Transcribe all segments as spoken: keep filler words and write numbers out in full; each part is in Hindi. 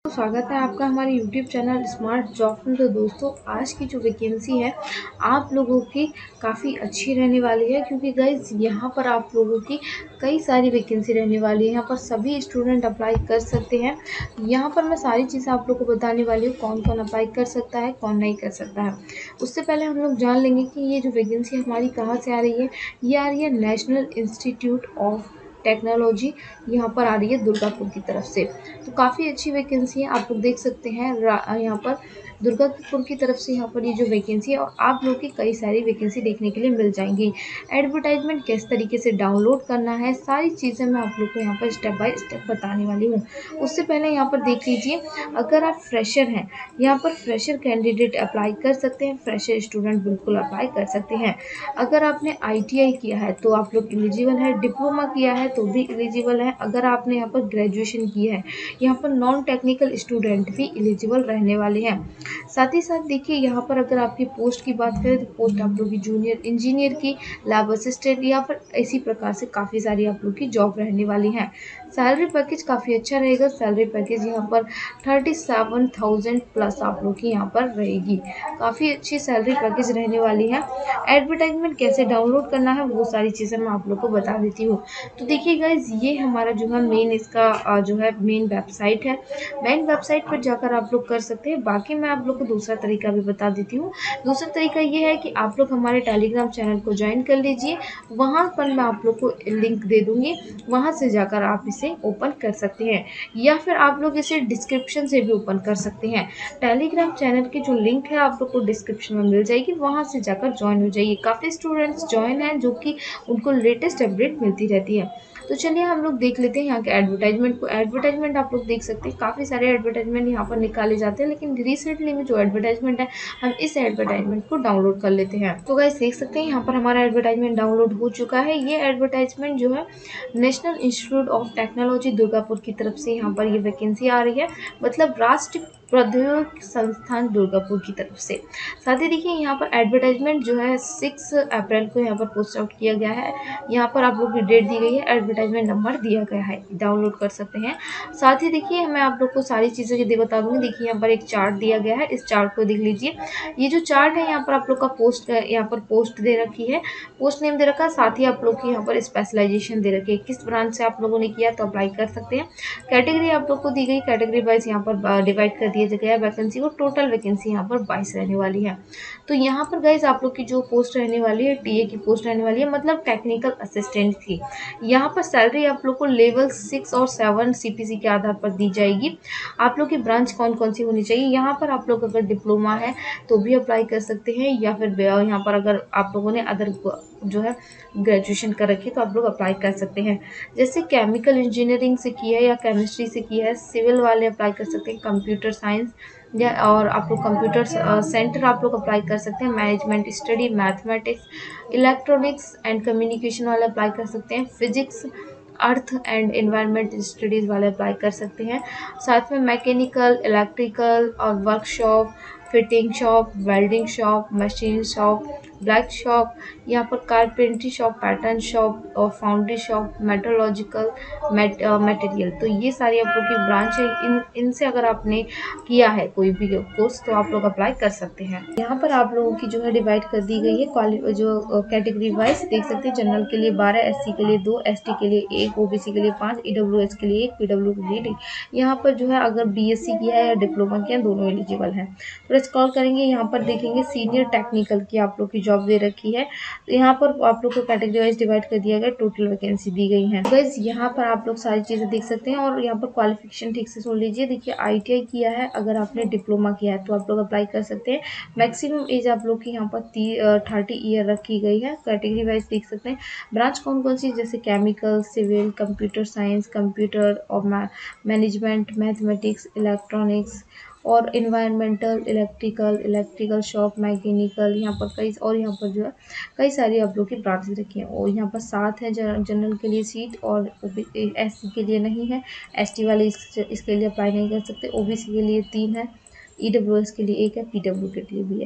स्वागत है आपका हमारे यूट्यूब चैनल स्मार्ट जॉब में। तो दोस्तों, आज की जो वैकेंसी है आप लोगों की काफ़ी अच्छी रहने वाली है, क्योंकि गाइज यहाँ पर आप लोगों की कई सारी वैकेंसी रहने वाली है। यहाँ पर सभी स्टूडेंट अप्लाई कर सकते हैं। यहाँ पर मैं सारी चीज़ें आप लोगों को बताने वाली हूँ, कौन कौन अप्लाई कर सकता है, कौन नहीं कर सकता है। उससे पहले हम लोग जान लेंगे कि ये जो वैकेंसी हमारी कहाँ से आ रही है। ये आ रही है नेशनल इंस्टीट्यूट ऑफ टेक्नोलॉजी, यहाँ पर आ रही है दुर्गापुर की तरफ से। तो काफ़ी अच्छी वैकेंसी है, आप लोग देख सकते हैं यहाँ पर दुर्गापुर की तरफ से यहाँ पर ये जो वैकेंसी है, और आप लोग की कई सारी वैकेंसी देखने के लिए मिल जाएंगी। एडवर्टाइजमेंट किस तरीके से डाउनलोड करना है, सारी चीज़ें मैं आप लोग को यहाँ पर स्टेप बाय स्टेप बताने वाली हूँ। उससे पहले यहाँ पर देख लीजिए, अगर आप फ्रेशर हैं, यहाँ पर फ्रेशर कैंडिडेट अप्लाई कर सकते हैं। फ्रेशर स्टूडेंट बिल्कुल अप्लाई कर सकते हैं। अगर आपने आई टी आई किया है तो आप लोग एलिजिबल है। डिप्लोमा किया है तो भी एलिजिबल है। अगर आपने यहाँ पर ग्रेजुएशन किया है, यहाँ पर नॉन टेक्निकल स्टूडेंट भी एलिजिबल रहने वाले हैं। साथ ही साथ देखिए, यहाँ पर अगर आपकी पोस्ट की बात करें तो पोस्ट आप लोग की जूनियर इंजीनियर की, लैब असिस्टेंट, या फिर इसी प्रकार से काफ़ी सारी आप लोग की जॉब रहने वाली हैं। सैलरी पैकेज काफ़ी अच्छा रहेगा। सैलरी पैकेज यहाँ पर थर्टी सेवन थाउजेंड प्लस आप लोग की यहाँ पर रहेगी। काफ़ी अच्छी सैलरी पैकेज रहने वाली है। एडवर्टाइजमेंट कैसे डाउनलोड करना है वो सारी चीज़ें मैं आप लोग को बता देती हूँ। तो देखिए गाइज, ये हमारा जो है मेन इसका जो है मेन वेबसाइट है। मेन वेबसाइट पर जाकर आप लोग कर सकते हैं। बाकी मैं आप लोग को दूसरा तरीका भी बता देती हूँ। दूसरा तरीका ये है कि आप लोग हमारे टेलीग्राम चैनल को ज्वाइन कर लीजिए। वहाँ पर मैं आप लोग को लिंक दे दूँगी, वहाँ से जाकर आप इसे ओपन कर सकते हैं, या फिर आप लोग इसे डिस्क्रिप्शन से भी ओपन कर सकते हैं। टेलीग्राम चैनल की जो लिंक है आप लोग को डिस्क्रिप्शन में मिल जाएगी, वहाँ से जाकर ज्वाइन हो जाइए। काफ़ी स्टूडेंट्स ज्वाइन हैं जो कि उनको लेटेस्ट अपडेट मिलती रहती है। तो चलिए हम लोग देख लेते हैं यहाँ के एडवर्टाइजमेंट को। एडवर्टाइजमेंट आप लोग देख सकते हैं, काफ़ी सारे एडवर्टाइजमेंट यहाँ पर निकाले जाते हैं, लेकिन रिसेंटली में जो एडवर्टाइजमेंट है, हम इस एडवर्टाइजमेंट को डाउनलोड कर लेते हैं। तो गाइस देख सकते हैं यहाँ पर हमारा एडवर्टाइजमेंट डाउनलोड हो चुका है। ये एडवर्टाइजमेंट जो है national institute of technology Durgapur की तरफ से यहाँ पर ये वैकेंसी आ रही है, मतलब राष्ट्रीय प्रौद्योगिकी संस्थान दुर्गापुर की तरफ से। साथ ही देखिए, यहाँ पर एडवर्टाइजमेंट जो है सिक्स अप्रैल को यहाँ पर पोस्ट आउट किया गया है। यहाँ पर आप लोग की डेट दी गई है, एडवर्टाइजमेंट नंबर दिया गया है, डाउनलोड कर सकते हैं। साथ ही देखिए, मैं आप लोग को सारी चीज़ें यदि बता दूंगी। देखिए यहाँ पर एक चार्ट दिया गया है, इस चार्ट को देख लीजिए। ये जो चार्ट है, यहाँ पर आप लोग का पोस्ट यहाँ पर पोस्ट दे रखी है, पोस्ट नेम दे रखा है। साथ ही आप लोग की यहाँ पर स्पेशलाइजेशन दे रखी है, किस ब्रांच से आप लोगों ने किया तो अप्लाई कर सकते हैं। कैटेगरी आप लोग को दी गई, कैटेगरी वाइज यहाँ पर डिवाइड कर दिया गया है वैकेंसी को। टोटल वैकेंसी यहाँ पर बाईस रहने वाली है। तो यहाँ पर गाइज आप लोग की जो पोस्ट रहने वाली है, टीए की पोस्ट रहने वाली है, मतलब टेक्निकल असिस्टेंट की। यहाँ पर सैलरी आप लोग को लेवल सिक्स और सेवन सीपीसी के आधार पर दी जाएगी। आप लोग की ब्रांच कौन कौन सी होनी चाहिए, यहाँ पर आप लोग अगर डिप्लोमा है तो भी अप्लाई कर सकते हैं, या फिर यहाँ पर अगर आप लोगों ने अदर जो है ग्रेजुएशन कर रखी है तो आप लोग अप्लाई कर सकते हैं। जैसे केमिकल इंजीनियरिंग से किया है या केमिस्ट्री से किया है, सिविल वाले अप्लाई कर सकते हैं। कंप्यूटर साइंस या और आप लोग कंप्यूटर सेंटर आप लोग अप्लाई कर सकते हैं। Management study, mathematics, electronics and communication वाले अप्लाई कर सकते हैं। Physics, earth and environment studies वाले अप्लाई कर सकते हैं। साथ में मैकेनिकल, इलेक्ट्रिकल और workshop, fitting shop, welding shop, machine shop, black shop, यहाँ पर कारपेंट्री शॉप, पैटर्न शॉप और फाउंड्री शॉप, मेट्रोलॉजिकल मटेरियल। तो ये सारी आप लोग की ब्रांच है। इन इनसे अगर आपने किया है कोई भी कोर्स तो आप लोग अप्लाई कर सकते हैं। यहाँ पर आप लोगों की जो है डिवाइड कर दी गई है क्वालि जो कैटेगरी वाइज देख सकते हैं। जनरल के लिए बारह, एससी के लिए दो, एसटी के लिए एक, ओबीसी के लिए पाँच, ईडब्ल्यूएस के लिए एक, पीडब्ल्यू के लिए एक। यहाँ पर जो है अगर बीएससी किया है या डिप्लोमा किया है, दोनों एलिजिबल हैं। तो स्क्रॉल करेंगे, यहाँ पर देखेंगे सीनियर टेक्निकल की आप लोग की जॉब दे रखी है। तो यहाँ पर आप लोग को कैटेगरी वाइज डिवाइड कर दिया गया, टोटल वैकेंसी दी गई है। गाइस यहाँ पर आप लोग सारी चीज़ें देख सकते हैं, और यहाँ पर क्वालिफिकेशन ठीक से सुन लीजिए। देखिए, आईटीआई किया है, अगर आपने डिप्लोमा किया है तो आप लोग अप्लाई कर सकते हैं। मैक्सिमम एज आप लोग की यहाँ पर थर्टी ईयर रखी गई है। कैटेगरी वाइज देख सकते हैं। ब्रांच कौन कौन सी, जैसे chemical, civil, computer science, computer और मैनेजमेंट, मैथमेटिक्स, इलेक्ट्रॉनिक्स और environmental, electrical, electrical shop, mechanical, यहाँ पर कई और यहाँ पर जो है कई सारी आप लोग की ब्रांचेज रखी हैं। और यहाँ पर सात है जनरल के लिए सीट, और एससी के लिए नहीं है। एसटी वाले इस, इसके लिए अप्लाई नहीं कर सकते। ओबीसी के लिए तीन है, ईडब्ल्यूएस के लिए एक है, पीडब्ल्यू के लिए भी है।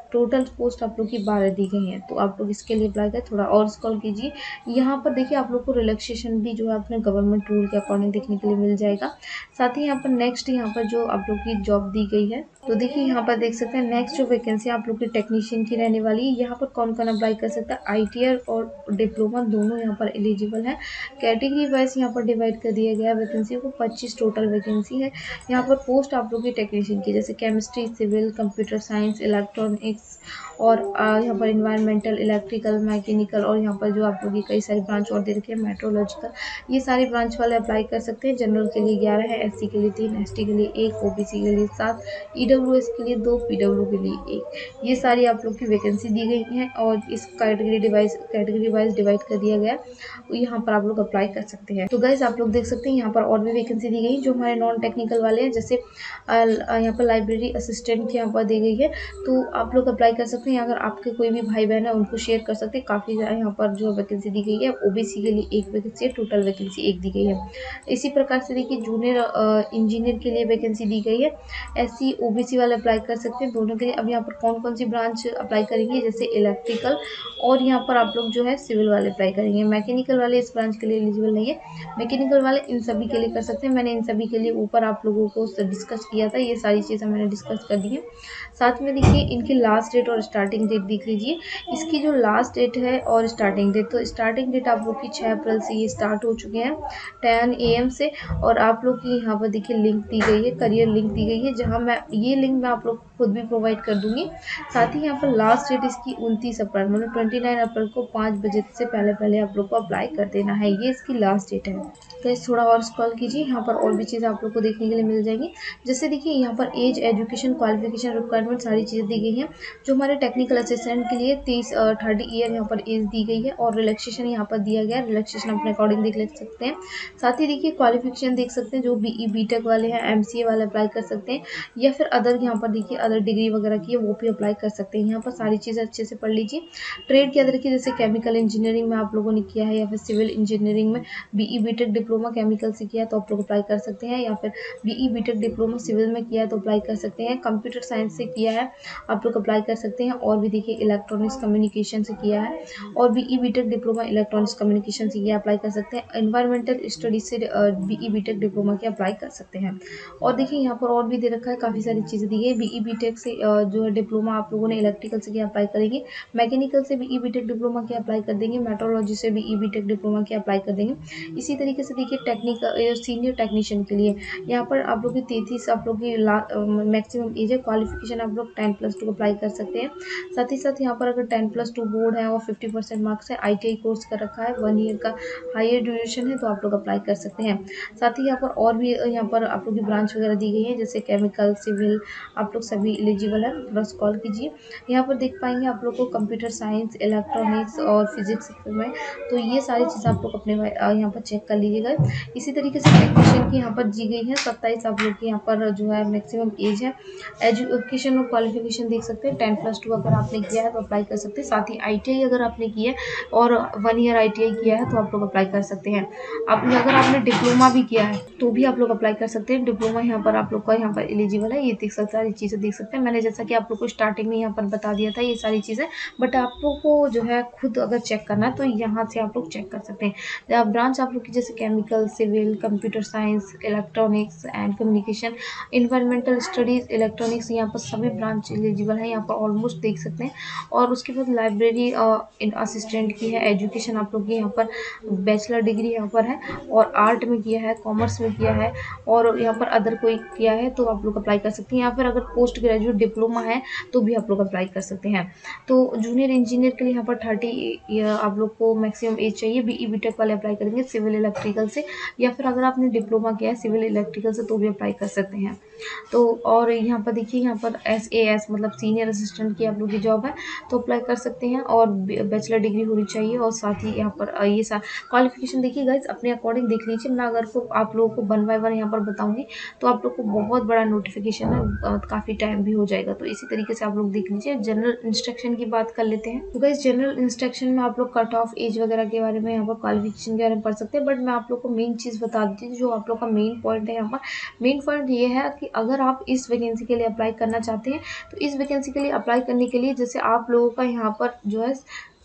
टोटल पोस्ट आप लोग की बारह दी गई हैं, तो आप लोग इसके लिए अप्लाई करें। थोड़ा और स्क्रॉल कीजिए, यहाँ पर देखिए आप लोग को रिलैक्सेशन भी जो है अपने गवर्नमेंट रूल के अकॉर्डिंग देखने के लिए मिल जाएगा। साथ ही यहाँ पर नेक्स्ट यहाँ पर जो आप लोग की जॉब दी गई है, तो देखिए यहाँ पर देख सकते हैं नेक्स्ट जो वैकेंसी आप लोग की टेक्नीशियन की रहने वाली है। यहाँ पर कौन कौन अप्लाई कर सकता है, आई टी आई और डिप्लोमा दोनों यहाँ पर एलिजिबल है। कैटेगरी वाइज यहाँ पर डिवाइड कर दिया गया है वैकेंसी को, पच्चीस टोटल वैकेंसी है। यहाँ पर पोस्ट आप लोग की टेक्नीशियन की जैसे chemistry, civil, computer science, electronics और यहाँ पर इन्वायरमेंटल, इलेक्ट्रिकल, मैकेनिकल और यहाँ पर जो आप लोग की कई सारी ब्रांच और दे रखी है, मेट्रोलॉजिकल, ये सारी ब्रांच वाले अप्लाई कर सकते हैं। जनरल के लिए ग्यारह है, एस सी के लिए तीन, एस टी के लिए एक, ओ बी सी के लिए सात, ई डब्ल्यू एस के लिए दो, पी डब्ल्यू के लिए एक। ये सारी आप लोग की वैकेंसी दी गई है और इस category device category wise divide कर दिया गया, यहाँ पर आप लोग अप्लाई कर सकते हैं। तो गाइज आप लोग देख सकते हैं यहाँ पर और भी वैकेंसी दी गई जो हमारे नॉन टेक्निकल वाले हैं, जैसे यहाँ पर लाइब्रेरी असिस्टेंट की यहाँ पर दी गई है, तो आप लोग अप्लाई कर सकते हैं। अगर आपके कोई भी भाई बहन है उनको शेयर कर सकते हैं। काफ़ी यहाँ पर जो वैकेंसी दी गई है, ओबीसी के लिए एक वैकेंसी है, टोटल वैकेंसी एक दी गई है। इसी प्रकार से देखिए जूनियर इंजीनियर के लिए वैकेंसी दी गई है, एससी ओबीसी वाले अप्लाई कर सकते हैं दोनों के लिए। अब यहाँ पर कौन कौन सी ब्रांच अप्लाई करेंगे, जैसे इलेक्ट्रिकल और यहाँ पर आप लोग जो है सिविल वाले अप्लाई करेंगे। मैकेनिकल वाले इस ब्रांच के लिए एलिजिबल नहीं है, मैकेनिकल वाले इन सभी के लिए कर सकते हैं। मैंने इन सभी के लिए ऊपर आप लोगों को डिस्कस किया था, ये सारी चीज़ें मैंने डिस्कस कर दी है। साथ में देखिए इनकी लास्ट डेट और स्टार्टिंग डेट देख लीजिए। इसकी जो लास्ट डेट है और स्टार्टिंग डेट, तो स्टार्टिंग डेट आप लोग की छः अप्रैल से ये स्टार्ट हो चुके हैं टेन ए एम से, और आप लोग की यहाँ पर देखिए लिंक दी गई है, करियर लिंक दी गई है, जहाँ मैं ये लिंक मैं आप लोग खुद भी प्रोवाइड कर दूंगी। साथ ही यहाँ पर लास्ट डेट इसकी उनतीस अप्रैल मतलब ट्वेंटी नाइन अप्रैल को पाँच बजे से पहले पहले आप लोग को अप्लाई कर देना है, ये इसकी लास्ट डेट है। तो इस थोड़ा और स्क्रॉल कीजिए, यहाँ पर और भी चीज़ें आप लोग को देखने के लिए मिल जाएंगी। जैसे देखिए यहाँ पर एज, एजुकेशन, क्वालिफिकेशन, रिक्वायरमेंट सारी चीज़ें दी गई हैं। जो हमारे टेक्निकल असिस्टेंट के लिए तीस थर्टी ईयर यहाँ पर एज दी गई है और रिलैक्सेशन यहाँ पर दिया गया है, रिलैक्सेशन अपने अकॉर्डिंग देख ले सकते हैं। साथ ही देखिए क्वालिफिकेशन देख सकते हैं, जो बी ई बी टेक वाले हैं, एम सी ए वाले अप्लाई कर सकते हैं, या फिर अदर यहाँ पर देखिए अदर डिग्री वगैरह की है वो भी अप्लाई कर सकते हैं। यहाँ पर सारी चीज़ें अच्छे से पढ़ लीजिए। ट्रेड के अंदर की जैसे केमिकल इंजीनियरिंग में आप लोगों ने किया है, या फिर सिविल इंजीनियरिंग में बीई बीटेक डिप्लोमा केमिकल से किया है तो आप लोग अप्लाई कर सकते हैं, या फिर बीई बीटेक डिप्लोमा सिविल में किया है तो अप्लाई कर सकते हैं। कंप्यूटर साइंस से किया है आप लोग अप्लाई कर सकते हैं, और भी देखिए इलेक्ट्रॉनिक्स कम्युनिकेशन से किया है और BE BTech diploma electronics communication से किया अप्लाई कर सकते हैं। एनवायरमेंटल स्टडीज से बीई बीटेक डिप्लोमा के अप्लाई कर सकते हैं। और देखिए यहाँ पर और भी दे रखा है, काफ़ी सारी चीज़ें दी है। बीई बीटेक से जो है डिप्लोमा आप लोगों ने इलेक्ट्रिकल से किया अप्लाई करेंगे, मैकेनिकल से बीई बीटेक डिप्लोमा के अप्लाई कर देंगे, मेट्रोलॉजी से बीई बीटेक डिप्लोमा के अप्लाई कर देंगे। इसी तरीके से देखिए टेक्निकल सीनियर टेक्नीशियन के लिए यहाँ पर आप लोग की तैंतीस आप लोग की मैक्सिमम एज है। क्वालिफिकेशन आप लोग टेन प्लस टू अप्लाई कर सकते हैं। साथ ही साथ यहाँ पर अगर टेन प्लस टू बोर्ड है और फिफ्टी परसेंट मार्क्स है, आई टी आई कोर्स कर रखा है, वन ईयर का हायर ड्यूरेशन है, तो आप लोग अप्लाई कर सकते हैं। साथ ही यहाँ पर और भी यहाँ पर आप लोग की ब्रांच वगैरह दी गई है, जैसे केमिकल, सिविल, आप लोग सभी एलिजिबल है। प्लस कॉल कीजिए, यहाँ पर देख पाएंगे आप लोग को कंप्यूटर साइंस, इलेक्ट्रॉनिक्स और फिजिक्स में, तो ये सारी चीज़ें आप लोग अपने यहाँ पर चेक कर लीजिएगा। इसी तरीके से टेक्नीशियन की यहाँ पर दी गई है सत्ताईस आप लोग की यहाँ पर जो है मैक्सिमम एज है। एजुकेशन और क्वालिफिकेशन देख सकते हैं, टेन प्लस टू अगर आपने किया है तो अप्लाई कर सकते हैं। साथ ही आई टी आई अगर आपने किया है और one year I T I किया है तो आप लोग अप्लाई कर सकते हैं। आपने अगर आपने डिप्लोमा भी किया है तो भी आप लोग अप्लाई कर सकते हैं। डिप्लोमा यहाँ पर आप लोग का यहाँ पर एलिजिबल है, ये देख सकते हैं, सारी चीज़ें देख सकते हैं। मैंने जैसा कि आप लोग को स्टार्टिंग में यहाँ पर बता दिया था ये सारी चीज़ें, बट आप लोग को जो है खुद अगर चेक करना है तो यहाँ से आप लोग चेक कर सकते हैं। ब्रांच आप लोग की जैसे chemical, civil, computer science, electronics and communication, environmental studies, electronics, यहाँ पर सभी ब्रांच एलिजिबल है, यहाँ पर ऑलमोस्ट देख सकते हैं। और उसके बाद लाइब्रेरी असिस्टेंट की है। एजुकेशन आप लोग की यहाँ पर बैचलर डिग्री यहाँ पर है, और आर्ट में किया है, कॉमर्स में किया है, और यहाँ पर अदर कोई किया है तो आप लोग अप्लाई कर सकते हैं। या फिर अगर पोस्ट ग्रेजुएट डिप्लोमा है तो भी आप लोग अप्लाई कर सकते हैं। तो जूनियर इंजीनियर के लिए यहाँ पर थर्टी आप लोग को मैक्सिमम एज चाहिए। बीई बीटेक वाले अप्लाई करेंगे सिविल इलेक्ट्रिकल से, या फिर अगर आपने डिप्लोमा किया है सिविल इलेक्ट्रिकल से तो भी अप्लाई कर सकते हैं। तो और यहाँ पर देखिए यहाँ पर एस ए एस मतलब सीनियर असिस्टेंट की आप लोग की जॉब है तो अप्लाई कर सकते हैं, और बैचलर डिग्री होनी चाहिए। और साथ ही यहाँ पर ये सा क्वालिफिकेशन देखिए गाइज अपने अकॉर्डिंग देख लीजिए। मैं अगर को आप लोगों को वन बाय वन यहाँ पर बताऊंगी तो आप लोग को बहुत बड़ा नोटिफिकेशन है, काफ़ी टाइम भी हो जाएगा, तो इसी तरीके से आप लोग देख लीजिए। जनरल इंस्ट्रक्शन की बात कर लेते हैं। तो गाइज जनरल इंस्ट्रक्शन में आप लोग कट ऑफ एज वगैरह के बारे में, यहाँ पर क्वालिफिकेशन के बारे में पढ़ सकते हैं, बट मैं आप लोग को मेन चीज़ बता देती हूँ जो आप लोग लोग का मेन पॉइंट है यहाँ पर। मेन पॉइंट ये है कि अगर आप इस वैकेंसी के लिए अप्लाई करना चाहते हैं तो इस वैकेंसी के लिए अप्लाई करने के लिए जैसे आप लोगों का यहाँ पर जो है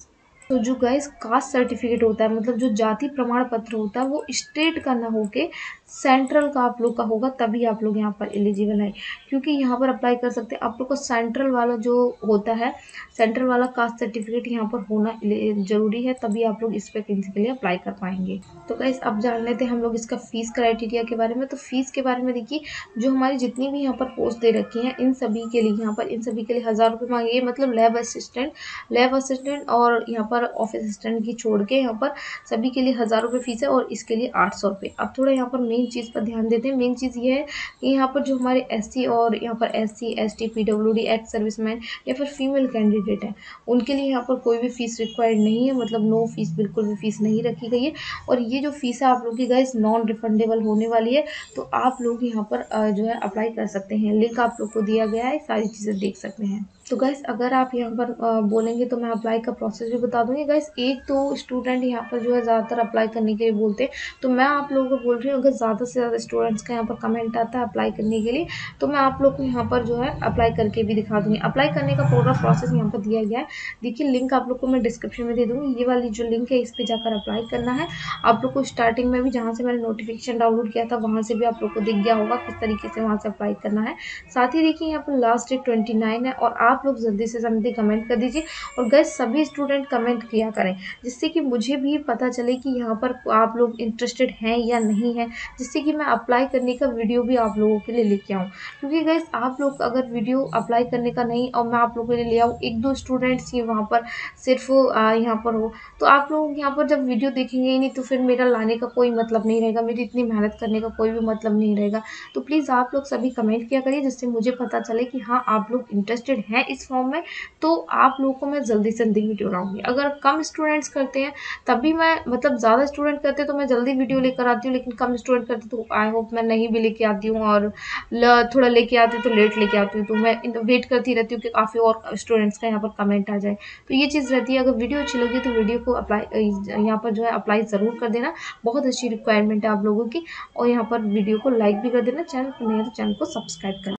तो जो गाइस कास्ट सर्टिफिकेट होता है, मतलब जो जाति प्रमाण पत्र होता है, वो स्टेट का ना होके सेंट्रल का आप लोग का होगा, तभी आप लोग यहाँ पर एलिजिबल है। क्योंकि यहाँ पर अप्लाई कर सकते हैं आप लोग को सेंट्रल वाला जो होता है, सेंट्रल वाला कास्ट सर्टिफिकेट यहाँ पर होना जरूरी है, तभी आप लोग इस वैकेंसी के लिए अप्लाई कर पाएंगे। तो गाइस अब जान लेते हैं हम लोग इसका फीस क्राइटेरिया के बारे में। तो फीस के बारे में देखिए, जो हमारी जितनी भी यहाँ पर पोस्ट दे रखी हैं इन सभी के लिए यहाँ पर इन सभी के लिए हज़ार रुपये मांगे, मतलब लैब असिस्टेंट लैब असिस्टेंट और यहाँ पर ऑफिस असिस्टेंट की छोड़ के यहाँ पर सभी के लिए हज़ार रुपये फीस है और इसके लिए आठ सौ रुपये। अब थोड़ा यहाँ पर मेन चीज़ पर ध्यान देते हैं। मेन चीज़ ये है कि यहाँ पर जो हमारे एससी और यहाँ पर SC ST PWD ex serviceman या फिर फीमेल कैंडिडेट हैं, उनके लिए यहाँ पर कोई भी फीस रिक्वायर्ड नहीं है, मतलब नो फीस, बिल्कुल भी फीस नहीं रखी गई है। और ये जो फीस है आप लोग की गाइस नॉन रिफंडेबल होने वाली है, तो आप लोग यहाँ पर जो है अप्लाई कर सकते हैं। लिंक आप लोग को दिया गया है, सारी चीज़ें देख सकते हैं। तो गाइस अगर आप यहाँ पर बोलेंगे तो मैं अप्लाई का प्रोसेस भी बता दूंगी। गाइस एक तो स्टूडेंट यहाँ पर जो है ज़्यादातर अप्लाई करने के लिए बोलते हैं, तो मैं आप लोगों को बोल रही हूँ अगर ज़्यादा से ज़्यादा स्टूडेंट्स का यहाँ पर कमेंट आता है अप्लाई करने के लिए, तो मैं आप लोग को यहाँ पर जो है अप्लाई करके भी दिखा दूँगी। अप्लाई करने का पूरा प्रोसेस यहाँ पर दिया गया है, देखिए लिंक आप लोग को मैं डिस्क्रिप्शन में दे दूँगी। ये वाली जो लिंक है इस पर जाकर अप्लाई करना है। आप लोग को स्टार्टिंग में भी जहाँ से मैंने नोटिफिकेशन डाउनलोड किया था वहाँ से भी आप लोग को दिख गया होगा किस तरीके से वहाँ से अप्लाई करना है। साथ ही देखिए यहाँ पर लास्ट डेट ट्वेंटी नाइन है और आप लोग जल्दी से जल्दी कमेंट कर दीजिए। और गाइस सभी स्टूडेंट कमेंट किया करें, जिससे कि मुझे भी पता चले कि यहाँ पर आप लोग इंटरेस्टेड हैं या नहीं है, जिससे कि मैं अप्लाई करने का वीडियो भी आप लोगों के लिए लेके आऊँ। क्योंकि गाइस आप लोग अगर वीडियो अप्लाई करने का नहीं और मैं आप लोगों के लिए ले आऊँ, एक दो स्टूडेंट्स ही वहाँ पर सिर्फ यहाँ पर हो, तो आप लोग यहाँ पर जब वीडियो देखेंगे ही नहीं तो फिर मेरा लाने का कोई मतलब नहीं रहेगा, मेरी इतनी मेहनत करने का कोई भी मतलब नहीं रहेगा। तो प्लीज़ आप लोग सभी कमेंट किया करिए, जिससे मुझे पता चले कि हाँ आप लोग इंटरेस्टेड हैं इस फॉर्म में, तो आप लोगों को मैं जल्दी से जल्दी वीडियो लाऊंगी। अगर कम स्टूडेंट्स करते हैं तभी मैं, मतलब ज़्यादा स्टूडेंट करते तो मैं जल्दी वीडियो लेकर आती हूँ, लेकिन कम स्टूडेंट करते तो आई होप मैं नहीं भी लेके आती हूँ, और ल, थोड़ा लेके आती हूँ तो लेट लेके आती हूँ। तो मैं वेट करती रहती हूँ कि काफ़ी और स्टूडेंट्स का यहाँ पर कमेंट आ जाए। तो ये चीज़ रहती है। अगर वीडियो अच्छी लगी तो वीडियो को अप्लाई यहाँ पर जो है अप्लाई ज़रूर कर देना, बहुत अच्छी रिक्वायरमेंट है आप लोगों की। और यहाँ पर वीडियो को लाइक भी कर देना, चैनल पर नहीं है तो चैनल को सब्सक्राइब करना।